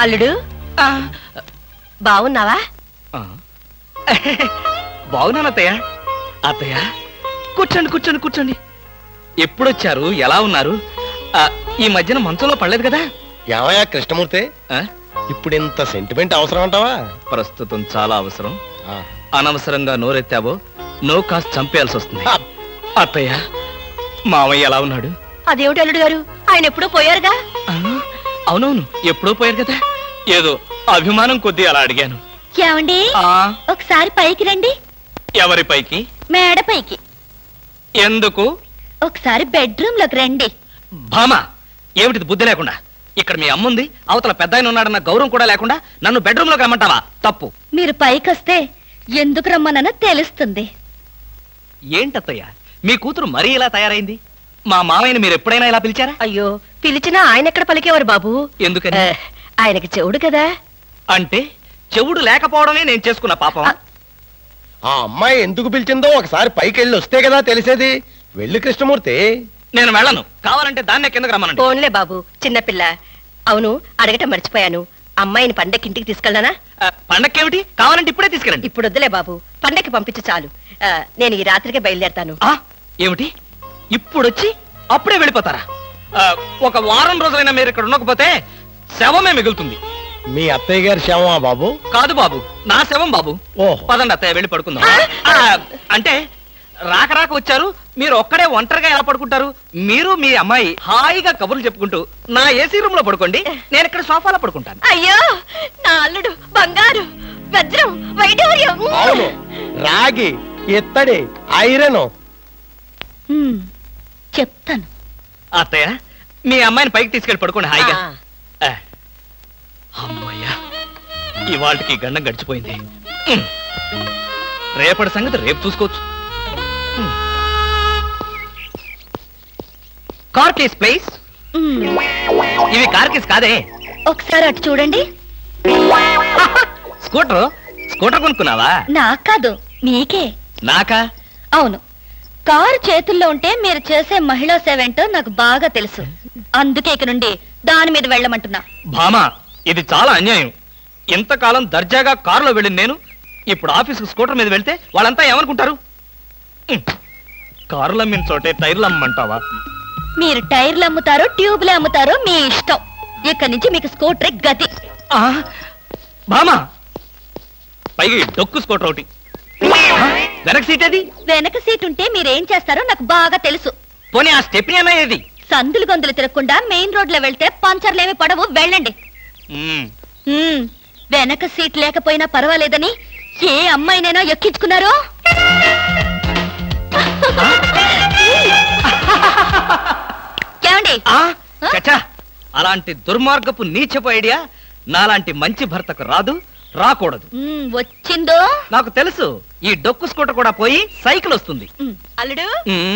అల్లుడు బాగున్నావా? బాగున్నాను అత్తయ్య. అత్తయ్య కూర్చోండి కూర్చోండి కూర్చోండి. ఎప్పుడొచ్చారు? ఎలా ఉన్నారు? ఈ మధ్యన మంచంలో పడలేదు కదా? ఏమయ్యా కృష్ణమూర్తి, ఇప్పుడు ఇంత సెంటిమెంట్ అవసరం అంటావా? ప్రస్తుతం చాలా అవసరం. అనవసరంగా నోరెత్తావో నో కాస్త చంపేయాల్సి వస్తుంది. అత్తయ్య మామయ్య ఎలా ఉన్నాడు? అదేమిటి అల్లుడు గారు, ఆయన ఎప్పుడూ పోయారుగా? అవునవును, ఎప్పుడో పోయారు కదా. ఏదో అభిమానం కొద్దీ అలా అడిగాను. ఏమండి ఒకసారి పైకి రండి. ఎవరి పైకి? మేడ పైకి. ఎందుకు? ఒకసారి బెడ్రూమ్ లోకి రండి. భామా, ఏమిటిది బుద్ధి లేకుండా? ఇక్కడ మీ అమ్ముంది, అవతల పెద్ద ఆయన ఉన్నాడన్న గౌరవం కూడా లేకుండా నన్ను బెడ్రూమ్ లోకి రమ్మంటావా? తప్పు. మీరు పైకి వస్తే ఎందుకు రమ్మనో తెలుస్తుంది. ఏంటత్తయ్య మీ కూతురు మరీ ఇలా తయారైంది? మా మామయ్యని మీరు ఎప్పుడైనా ఇలా పిలిచారా? అయ్యో, పిలిచినా ఆయన ఎక్కడ పలికేవారు బాబు? ఎందుకని? ఆయనకి చెవుడు కదా. అంటే చెవుడు లేకపోవడమే నేను చేసుకున్న పాపం. ఆ అమ్మాయి ఎందుకు పిలిచిందో ఒకసారి పైకి వెళ్ళి వస్తే కదా తెలిసేది. వెళ్ళి కృష్ణమూర్తి. నేను వెళ్ళను. కావాలంటే దాన్నే కిందకు రమ్మనండి. ఫోన్లే బాబు, చిన్నపిల్ల. అవును, అడగటం మర్చిపోయాను, అమ్మాయిని పండక్కి ఇంటికి తీసుకెళ్ళనా? పండక్కేమిటి? కావాలంటే ఇప్పుడే తీసుకెళ్ళండి. ఇప్పుడు వద్దులే బాబు, పండక్కి పంపించు చాలు. నేను ఈ రాత్రికే బయలుదేరతాను. ఏమిటి ఇప్పుడొచ్చి అప్పుడే వెళ్ళిపోతారా? ఒక వారం రోజులైనా మీరు ఇక్కడ ఉండకపోతే శవమే మిగులుతుంది. మీ అత్తయ్య గారి శవమా బాబు? కాదు బాబు, నా శవం బాబు. పదండి అత్తయ్య, వెళ్ళి పడుకుందాం. అంటే రాక రాక వచ్చారు, మీరు ఒక్కడే ఒంటరిగా ఎలా పడుకుంటారు? మీరు మీ అమ్మాయి హాయిగా కబుర్లు చెప్పుకుంటూ నా ఏసీ రూమ్ లో పడుకోండి, నేను ఇక్కడ సోఫాలో పడుకుంటాను. అయ్యో, నా అల్లుడు బంగారు, వజ్రం, వైఢూర్యం, రాగి, ఇత్తడి, ఐరన్. చెప్తాను. అత్తయ్య, మీ అమ్మాయిని పైకి తీసుకెళ్ళి పడుకోండి హాయిగా. అమ్మయ్యా, ఇవాళకి గండం గడిచిపోయింది. రేపటి సంగతి రేపు చూసుకోవచ్చు. Car case please. ఇవి కార్ కేస్ కాదే. ఒకసారి అటు చూడండి. స్కూటర్ కొనుక్కున్నావా? నాకు కాదు, మీకే. నాకా? అవును, కారు చేతుల్లో ఉంటే మీరు చేసే మహిళా సేవేంటో నాకు బాగా తెలుసు. అందుకే ఇక నుండి దాని మీద వెళ్ళమంటున్నా. భామా, ఇది చాలా అన్యాయం. ఇంతకాలం దర్జాగా కారులో వెళ్ళింది నేను, ఇప్పుడు ఆఫీసుకు స్కూటర్ మీద వెళ్తే వాళ్ళంతా ఏమనుకుంటారు? కారులు అమ్మిన చోటే టైర్లు అమ్మంటావా? మీరు టైర్లు అమ్ముతారో ట్యూబ్లు అమ్ముతారో మీ ఇష్టం. ఇక్కడి నుంచి మీకు స్కూటర్ గతి. భామా, పైగా డొక్కు స్కూటర్ ఒకటి. వెనక సీట్ ఏది? వెనక సీట్ ఉంటే మీరేం చేస్తారో నాకు బాగా తెలుసు. పోనీ ఆ స్టెప్నీ అన్నా ఏది? సందులు గొంతులు తిరగకుండా మెయిన్ రోడ్ లో వెళ్తే పంచర్లేమి పడవు, వెళ్ళండి. వెనక సీట్ లేకపోయినా పర్వాలేదని ఏ అమ్మాయినైనా ఎక్కించుకున్నారో? ఏమండి? అలాంటి దుర్మార్గపు నీచపు ఐడియా నాలాంటి మంచి భర్తకు రాదు, రాకూడదు. వచ్చిందో నాకు తెలుసు. ఈ డొక్కు స్కూటర్ కూడా పోయి సైకిల్ వస్తుంది. అల్లుడు,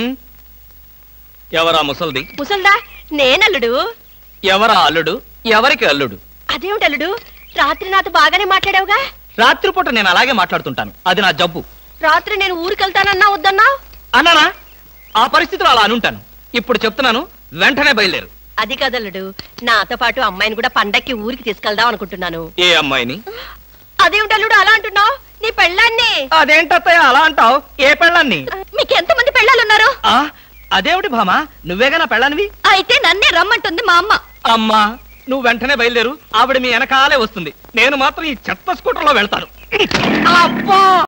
ఎవరా ముసల్ది? ముసల్దా? నేనల్లుడు. ఎవరా అల్లుడు? ఎవరికి అల్లుడు? అదేమిటి అల్లుడు, రాత్రి నాతో బాగానే మాట్లాడావుగా? రాత్రిపూట నేను అలాగే మాట్లాడుతుంటాను, అది నా జబ్బు. రాత్రి నేను ఊరికెళ్తానన్నా వద్దన్నా? అన్నానా? ఆ పరిస్థితిలో అలా అనుంటాను. ఇప్పుడు చెప్తున్నాను, వెంటనే బయలుదేరు. అది కదల్లుడు, నాతో పాటు అమ్మాయిని కూడా పండక్కి ఊరికి తీసుకెళ్దాం అనుకుంటున్నాను. ఏ అమ్మాయిని? అదేమిటి అల్లుడు అలా అంటున్నావు? నీ పెళ్ళాన్ని. అదేంటత్తయ్య అలా అంటావు? ఏ పెళ్ళాన్ని? మీకు ఎంతమంది పెళ్ళాలున్నారు? అదేమిటి భామా, నువ్వేగా నా పెళ్ళానివి? అయితే నన్నే రమ్మంటుంది మా అమ్మ. అమ్మా, నువ్వు వెంటనే బయలుదేరు, ఆవిడ మీ వెనకాలే వస్తుంది. నేను మాత్రం ఈ చెత్త స్కూటర్లో వెళ్తాను. అబ్బా!